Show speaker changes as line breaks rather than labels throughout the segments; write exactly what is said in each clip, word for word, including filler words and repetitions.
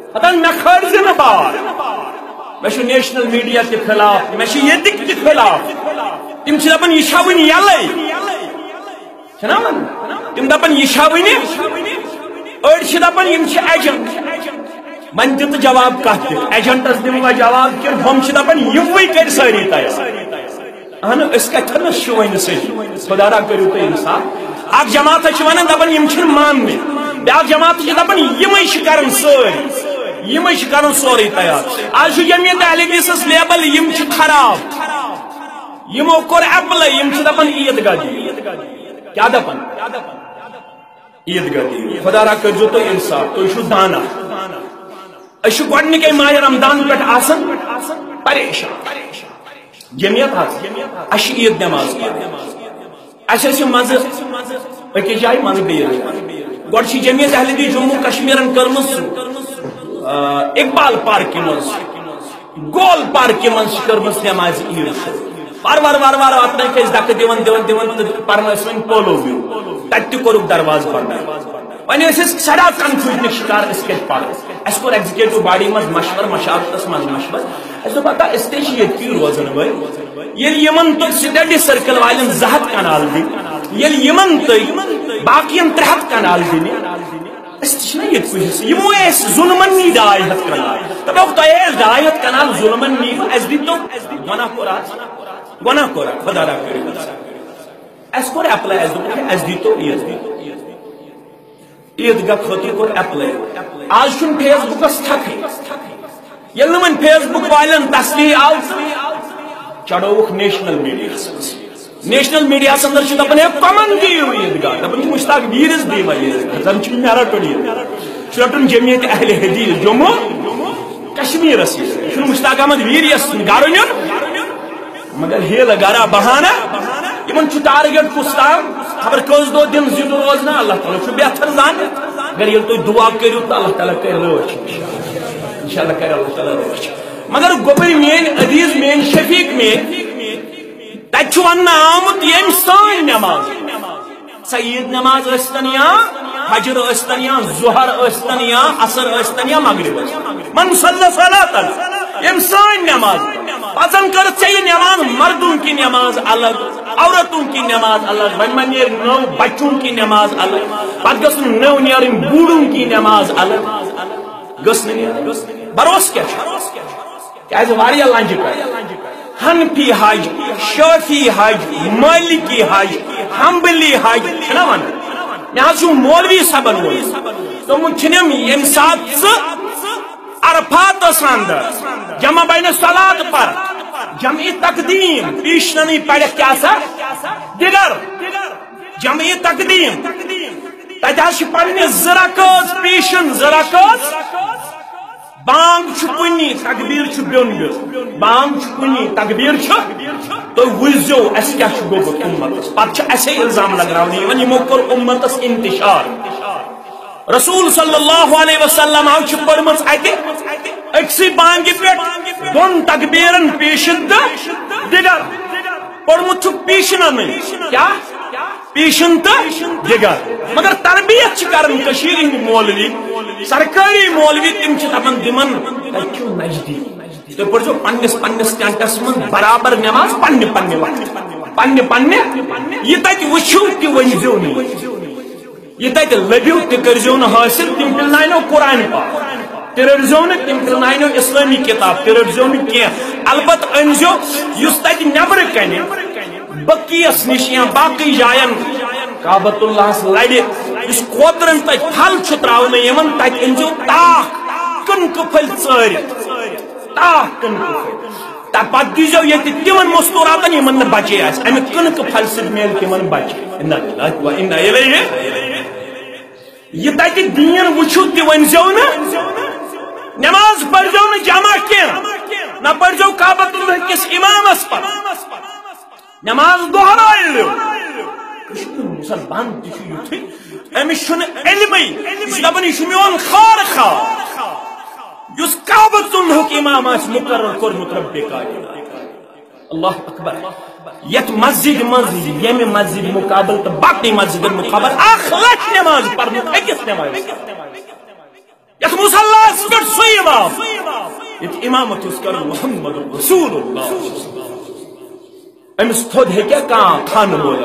پتہ میں خرچ نہ بار میں نیشنل میڈیا کے خلاف میں یہ کے خلاف تم دپان یہ ون یلے تم دپان یہ ون اڑ دپان ایجنٹ من دت جواب کت ایجنٹس دموا جواب کہ ہم دپان یہ کر ساری تیار اہن اس کتنس ون سی خدا را کرو تھی انصاف اخ جماعت ونان دپان یم چھن ماننے بیاکھ جماعت دپان یمے کرن ساری یمے کرن سورے تیار آج جمعیت اہل حدیثس لیبل یم چھ خراب یمو کور اپلائی یم چھ دپان عیدگاہ دی کیا دپان عیدگاہ دی خدا را کرو تو انصاف تو چھو دانا اس گۄڈنِکے ماہ رمضان پہ آسان پریشان جمعیت اس عید نماز اس مز اکس جائیں مز بیس گۄڈٕ چھِ جمعیت اہل حدیث جموں کشمیرن کٔرمٕژ اقبال پارکہِ منٛز گول پارکہِ منٛز چھِ کٔرمٕژ نماز عید وار وار وار وار واتنٲیِکھ أسۍ دکہٕ دِوان دِوان دِوان تہٕ پرنٲوِس وۄنۍ پولو وِو تتہِ تہِ کوٚرُکھ دروازٕ بنٛد وۄنۍ ٲسۍ أسۍ سڑا کنفیوٗجنٕکۍ شکار أسۍ کتہِ پرو اس کوٚر ایگزیکٹو باڈی منٛز مشور مشاورتس منٛز مشور اسہِ دوٚپ پتہ أسۍ تے چھِ ییٚتکی روزن وٲلۍ ییٚلہِ یِمن تُہۍ سٹڈی سٔرکل والٮ۪ن زٕ ہتھ کنال دِنۍ ییٚلہِ یِمن تُہۍ باقین ترٛےٚ ہتھ کنال دِنہِ أسۍ تہِ چھِنہ ییٚتہِ کُے یِمو ٲسۍ ظُلمن نی ڈاے ہتھ کنال دوٚپُکھ تۄہہِ ٲسۍ ڈاے ہتھ کنال ظُلمن نیٖوٕ اسہِ دِتو گۄناہ کوٚر آز گۄناہ کوٚر خدا را کٔرِتھ اسہِ کوٚر ایپلاے اسہِ دوٚپُکھ اسہِ دِتو عید عیدگاہ خٲطرٕ کوٚر ایپلاے آز چھُنہٕ فیس بُکس تھکھٕے ییٚلہِ نہٕ وۄنۍ فیس بُک والٮ۪ن تصریح آو چڑھووُکھ نیشنل میڈیاہس منٛز نیشنل میڈیاہس اندر چھِ دپان ہے کۄمن دِیِو عیدگاہ دپان چھِ مشتاق ویٖرِس دِیوا عیدگاہ زن چھُ مےٚ رٹُن عیدگاہ چھُ رٹُن جمعیت اہل حدیث جموں کشمیرس یہِ چھُنہٕ مشتاق احمد ویٖر یس گرٕ نیُن مگر ہیلہ گرا بہانہ یمن چھُ ٹارگیٹ کُس تام خبر کٔژ دۄہ دِن زِ دۄہ روزنا اللہ تعالیٰ چھُ بہتر زان اگر ییٚلہِ تُہۍ دعا کٔرِو تہٕ اللہ تعالیٰ کرِ رٲچھ انشاءاللہ کرِ اللہ تعالیٰ رٲچھ مگر گوٚبٕرۍ میٲنۍ عزیٖز میٲنۍ شفیق میٲنۍ تتہِ چھُ وننہٕ آمُت ییٚمۍ سٲنۍ نٮ۪ماز سۄ عیٖد نٮ۪ماز ٲسۍتن یا فجر ٲسۍتن یا ظہر ٲسۍتن یا عصر ٲسۍتن یا مغرب ٲسۍتن من صلی صلاتن ییٚمۍ سٲنۍ نٮ۪ماز پزن کٔرٕتھ ژےٚ یہِ نٮ۪ماز مردوں کی نٮ۪ماز الگ عورتوں کی نماز الگ وۄنۍ ما نیرِ نٔو بچوں کی نماز الگ پتہٕ گٔژھ نہٕ نٔو نیرٕنۍ بوٗڑوں کی نماز الگ گٔژھ نہٕ نیرٕنۍ بروسہٕ کیٛاہ چھُ کیٛازِ واریاہ لنجہِ کر حنفی حج شافی حج مالکی حج حنبلی حج چھُنہ ونان مےٚ حظ چھُ مولوی صٲبن ووٚنمُت دوٚپمُت چھُنم ییٚمہِ ساتہٕ ژٕ عرفاتس اندر جمع بین صلات پر جمعی تقدیم پیشننی پڑھت کیا سا دیگر جمعی تقدیم تجاش پڑھنے زرکوز پیشن زرکوز بانگ چھپنی تکبیر چھپیون گل بانگ چھپنی تکبیر چھپ تو وزیو اس کیا چھگو گو امت پت چھ ایسے الزام لگ رہا ہونی ونی موکر امتس انتشار رسول صلی اللہ علیہ وسلم آو چھ پرمس آئیتے اکسی بانگی پیٹ دون تکبیرن پیشن دا دیگر پرمت چھ پیشن میں کیا پیشن تا دیگر مگر تربیت چھ کرن کشیری مولوی سرکاری مولوی تم چھ تپن دمن تچو نجدی تو پر جو پنس پنس ٹینٹس من برابر نماز پنن پنن پنن پنن یہ تک وچھو کہ ونزو نہیں یہ تک لبیو تکرزو نہ حاصل تم پلنائنو قرآن پاک تررزو نہ تم پلنائنو اسلامی کتاب تررزو نہ کیا البت انزو یس تک نبر کنے بقیس نشیاں باقی جائن کعبۃ اللہ سے لڑی اس کوترن تک پھل چھتراؤ یمن تک انزو تاک کن کفل ژٲرِتھ تاک کن کفل تا پت دیزو یہ تمن مستوراتن یمن بچے آس امی کن کفل سد میل تمن بچے انا للہ و انا الیہ یہ تک دین وچھو تی ونزو نا نماز پڑھو نا جمع کیا نہ پڑھو کعبۃ اللہ کس امام اس پر نماز دہرائی لو مسلمان تشو یوتھی امس چھن علمی اس دپن یہ میون خار خار یس کعبۃ اللہ کے امام اس مقرر کورمت رب کائنات اللہ اکبر یت مسجد مسجد یم مسجد مقابل تو باقی مسجد مقابل اخ لچھ نماز پڑھن اکس نماز یت مصلاس پہ سو امام یہ امامت کر محمد رسول اللہ امس تھود ہے کیا کان خان بول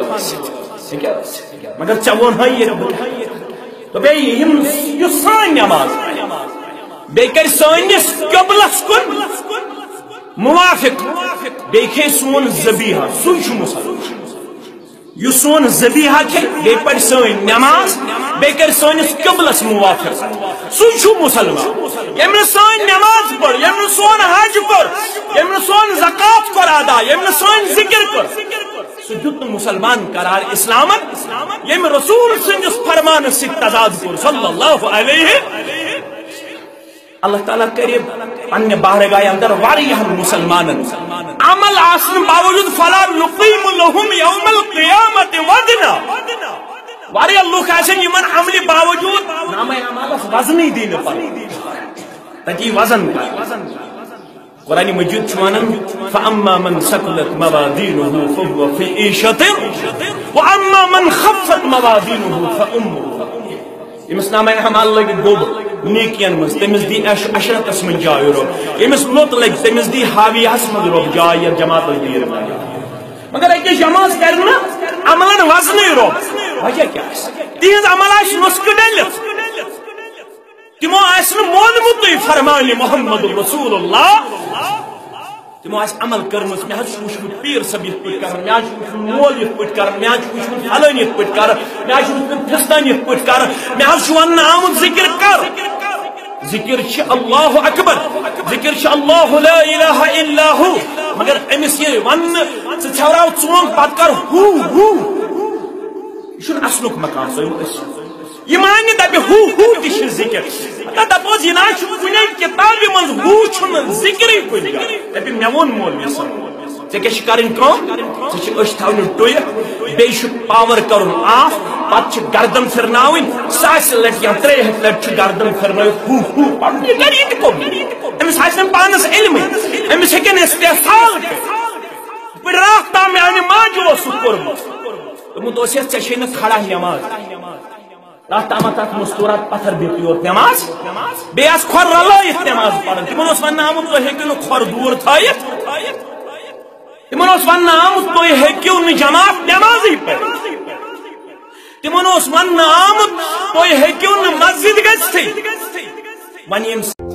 مگر ژے وون یہ تو بیٚیہِ سٲنۍ نماز بیٚیہِ کر سٲنِس قبلس کُن موافق بیٚیہِ کھے سون ذبیحہ سُے چھُ مُسلمان یُس سون ذبیحہ کھے بیٚیہِ پرِ سٲنۍ نماز بیٚیہِ کر سٲنِس قبلس موافق سُے چھُ مُسلمان ییٚمۍ نہٕ سٲنۍ نماز پٔر ییٚمۍ نہٕ سون حج کوٚر ییٚمۍ نہٕ سون زکات کوٚر ادا ییٚمۍ نہٕ سٲنۍ ذکر کوٚر سُہ دیُت نہٕ مسلمان قرار اسلامت ییٚمۍ رسول سٕنٛدِس فرمانس سۭتۍ تضاد کوٚر صلی اللہ علیہ اللہ تعالیٰ کرے پنہ بارگاہ اندر واریاہن مسلمانن عمل آسن باوجود فلا نقیم لهم یوم القیامت وزنا واریاہ لوک آسن یمن عمل باوجود نام اعمالس وزنی دین پر تتی وزن قرآن مجید چھوانن فَأَمَّا مَنْ سَقُلَتْ مَوَازِينُهُ فَهُوَ فِي عِيشَةٍ وَأَمَّا مَنْ خَفَّتْ مَوَازِينُهُ فَأُمُّهُ یمس نام اعمال لگ گوب نیکین مز تمس دی عشرتس من جائے روب یمس لوت لگ تمس دی حاویہس من روب جائے جماعت دیر مگر اکہ جماعت کرنا عملن وزن روب وجہ کیا ہے تیز عمل آس نسک ڈلت تمو آسن مونمت فرمان محمد رسول اللہ تمو آس عمل کرمس میں حس وچھمت پیر صاحب یت پٹ کرن میں حس مول یت پٹ کرن میں حس وچھمت فلان یت پٹ کرن میں حس وچھمت پھستان یت پٹ کرن میں حس ون آمد ذکر کر ذکر چھ اللہ اکبر ذکر چھ اللہ لا الہ الا ہو مگر امس یہ ون ژٕ چھوراو ژون پت کر ہو ہو یہ چھُنہٕ اصلُک مقام یہ مانہ دپہ ہو ہو تہ ذکر دپوس یہ نا کنے کتابہ من ہو چھُنہٕ ذکرے کُنہِ جایہِ دپہ مےٚ ووٚن مولوی صٲب ژےٚ کیٛاہ چھِ کَرٕنۍ کٲم ژےٚ چھِ أچھ تھاونہِ ٹُیِتھ بیٚیہِ چھُ پاور کرُن آف پتہٕ چھِ گردن پھرناوٕنۍ ساسہِ لٹہِ یا ترٛیٚیہِ ہتہِ لٹہِ چھُ گردن پھرنٲوِتھ ہو ہو پرُن یہِ کر یہِ تہِ کوٚر أمِس آسہِ نہٕ پانس علمٕے أمِس ہیٚکن استحصال کٔرِتھ پٲٹھۍ راتھ تام میانہِ ماجہِ اوس سُہ کوٚرمُت دوٚپمُت اوس ژےٚ چھے نہٕ کھڑا نٮ۪ماز رات تامت تک مستورات پتھر بیتی یوت نماز بیس کھور رلائیت نماز پڑھن تمن اس ون آمت تو ہیکیو نہ کھور دور تھائیت تمن اس ون آمت تو ہیکیو نہ جماعت نماز ہی پڑھ تمن اس ون آمت تو ہیکیو نہ مسجد گژھتھے ون یم